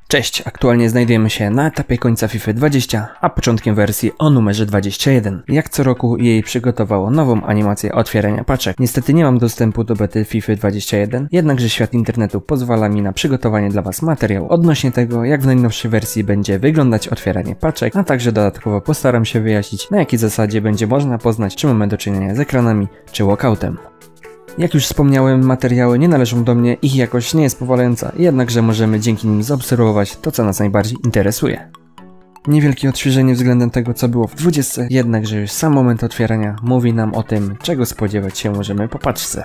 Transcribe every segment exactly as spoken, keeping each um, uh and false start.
Cześć, aktualnie znajdujemy się na etapie końca FIFA dwadzieścia, a początkiem wersji o numerze dwadzieścia jeden. Jak co roku E A przygotowało nową animację otwierania paczek. Niestety nie mam dostępu do bety FIFA dwadzieścia jeden, jednakże świat internetu pozwala mi na przygotowanie dla Was materiału odnośnie tego, jak w najnowszej wersji będzie wyglądać otwieranie paczek, a także dodatkowo postaram się wyjaśnić, na jakiej zasadzie będzie można poznać, czy mamy do czynienia z ekranami, czy walkoutem. Jak już wspomniałem, materiały nie należą do mnie, ich jakość nie jest powalająca, jednakże możemy dzięki nim zaobserwować to, co nas najbardziej interesuje. Niewielkie odświeżenie względem tego, co było w dwudziestce, jednakże już sam moment otwierania mówi nam o tym, czego spodziewać się możemy po paczce.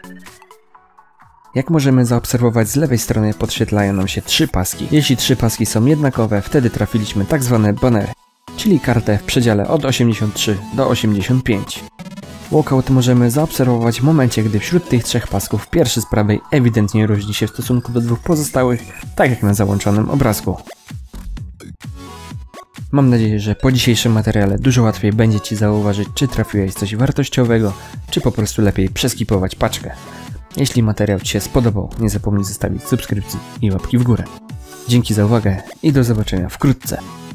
Jak możemy zaobserwować, z lewej strony podświetlają nam się trzy paski. Jeśli trzy paski są jednakowe, wtedy trafiliśmy tak zwane banery, czyli kartę w przedziale od osiemdziesiąt trzy do osiemdziesiąt pięć. Walkout możemy zaobserwować w momencie, gdy wśród tych trzech pasków pierwszy z prawej ewidentnie różni się w stosunku do dwóch pozostałych, tak jak na załączonym obrazku. Mam nadzieję, że po dzisiejszym materiale dużo łatwiej będzie Ci zauważyć, czy trafiłeś coś wartościowego, czy po prostu lepiej przeskipować paczkę. Jeśli materiał Ci się spodobał, nie zapomnij zostawić subskrypcji i łapki w górę. Dzięki za uwagę i do zobaczenia wkrótce.